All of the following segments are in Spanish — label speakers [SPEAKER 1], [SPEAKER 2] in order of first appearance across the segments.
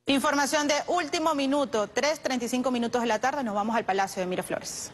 [SPEAKER 1] Información de último minuto, 3:35 minutos de la tarde, nos vamos al Palacio de Miraflores.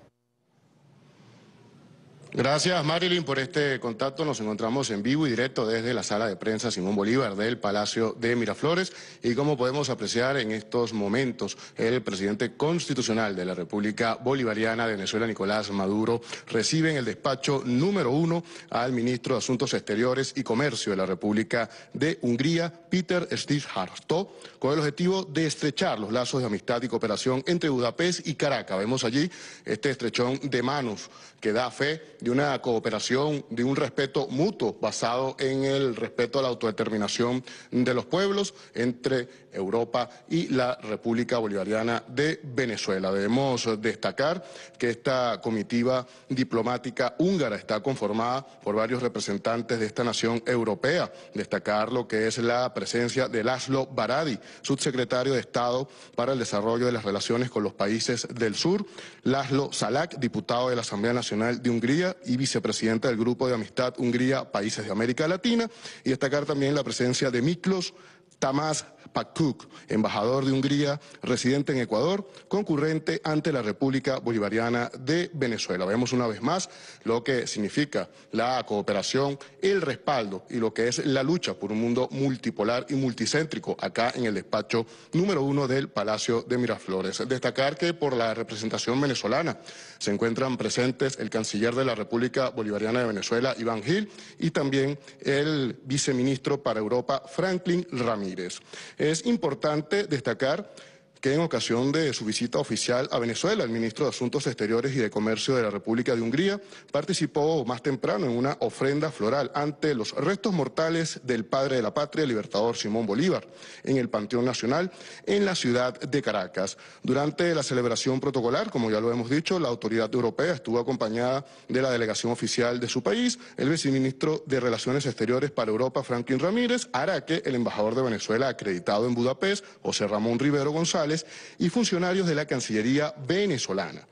[SPEAKER 2] Gracias, Marilyn, por este contacto. Nos encontramos en vivo y directo desde la sala de prensa Simón Bolívar del Palacio de Miraflores. Y como podemos apreciar en estos momentos, el presidente constitucional de la República Bolivariana de Venezuela, Nicolás Maduro, recibe en el despacho número 1 al ministro de Asuntos Exteriores y Comercio de la República de Hungría, Péter Szijjártó, con el objetivo de estrechar los lazos de amistad y cooperación entre Budapest y Caracas. Vemos allí este estrechón de manos que da fe de una cooperación, de un respeto mutuo basado en el respeto a la autodeterminación de los pueblos entre Europa y la República Bolivariana de Venezuela. Debemos destacar que esta comitiva diplomática húngara está conformada por varios representantes de esta nación europea. Destacar lo que es la presencia de László Barádi, subsecretario de Estado para el Desarrollo de las Relaciones con los Países del Sur, László Salák, diputado de la Asamblea Nacional de Hungría y vicepresidenta del Grupo de Amistad Hungría-Países de América Latina, y destacar también la presencia de Miklos Tamás Pakuk, embajador de Hungría, residente en Ecuador, concurrente ante la República Bolivariana de Venezuela. Vemos una vez más lo que significa la cooperación, el respaldo y lo que es la lucha por un mundo multipolar y multicéntrico acá en el despacho número 1 del Palacio de Miraflores. Destacar que por la representación venezolana se encuentran presentes el canciller de la República Bolivariana de Venezuela, Iván Gil, y también el viceministro para Europa, Franklin Ramírez. Es importante destacar que en ocasión de su visita oficial a Venezuela, el ministro de Asuntos Exteriores y de Comercio de la República de Hungría participó más temprano en una ofrenda floral ante los restos mortales del padre de la patria, el libertador Simón Bolívar, en el Panteón Nacional, en la ciudad de Caracas. Durante la celebración protocolar, como ya lo hemos dicho, la autoridad europea estuvo acompañada de la delegación oficial de su país, el viceministro de Relaciones Exteriores para Europa, Franklin Ramírez, Araque, el embajador de Venezuela acreditado en Budapest, José Ramón Rivero González, y funcionarios de la Cancillería venezolana.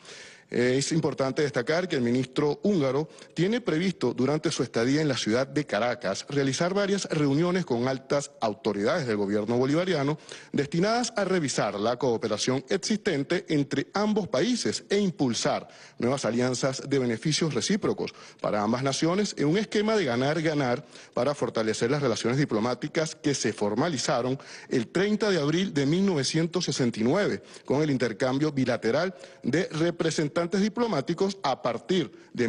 [SPEAKER 2] Es importante destacar que el ministro húngaro tiene previsto durante su estadía en la ciudad de Caracas realizar varias reuniones con altas autoridades del gobierno bolivariano destinadas a revisar la cooperación existente entre ambos países e impulsar nuevas alianzas de beneficios recíprocos para ambas naciones en un esquema de ganar-ganar para fortalecer las relaciones diplomáticas que se formalizaron el 30 de abril de 1969 con el intercambio bilateral de representantes diplomáticos a partir de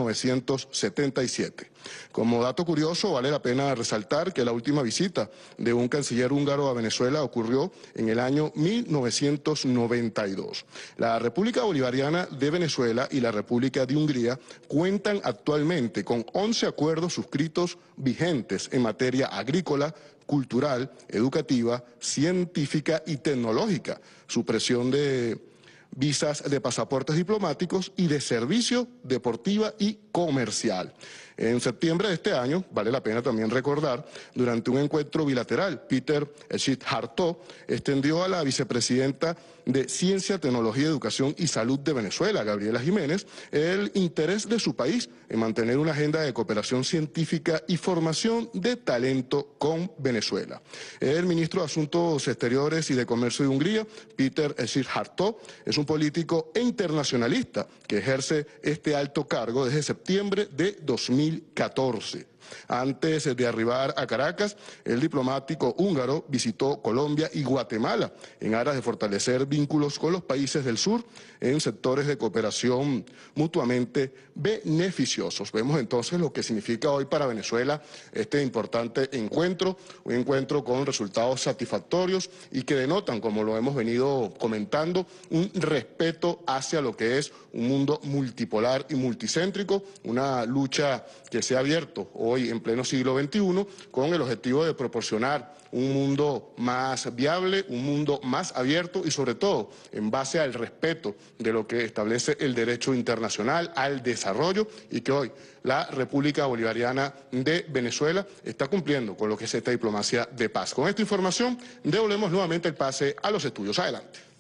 [SPEAKER 2] 1977. Como dato curioso, vale la pena resaltar que la última visita de un canciller húngaro a Venezuela ocurrió en el año 1992. La República Bolivariana de Venezuela y la República de Hungría cuentan actualmente con 11 acuerdos suscritos vigentes en materia agrícola, cultural, educativa, científica y tecnológica, supresión de visas de pasaportes diplomáticos y de servicio, deportiva y comercial. En septiembre de este año, vale la pena también recordar, durante un encuentro bilateral, Péter Szijjártó extendió a la vicepresidenta de Ciencia, Tecnología, Educación y Salud de Venezuela, Gabriela Jiménez, el interés de su país en mantener una agenda de cooperación científica y formación de talento con Venezuela. El ministro de Asuntos Exteriores y de Comercio de Hungría, Péter Szijjártó, es un político e internacionalista que ejerce este alto cargo desde septiembre de 2014. Antes de arribar a Caracas, el diplomático húngaro visitó Colombia y Guatemala en aras de fortalecer vínculos con los países del sur en sectores de cooperación mutuamente beneficiosos. Vemos entonces lo que significa hoy para Venezuela este importante encuentro, un encuentro con resultados satisfactorios y que denotan, como lo hemos venido comentando, un respeto hacia lo que es un mundo multipolar y multicéntrico, una lucha que se ha abierto hoy en pleno siglo XXI con el objetivo de proporcionar un mundo más viable, un mundo más abierto y sobre todo en base al respeto de lo que establece el derecho internacional al desarrollo y que hoy la República Bolivariana de Venezuela está cumpliendo con lo que es esta diplomacia de paz. Con esta información devolvemos nuevamente el pase a los estudios. Adelante.